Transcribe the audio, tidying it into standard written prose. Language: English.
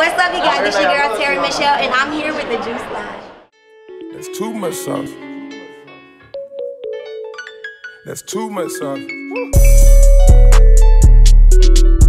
What's up, you guys? This your girl Terry Michelle, and I'm here with the Juice Line. That's too much sauce. That's too much sauce.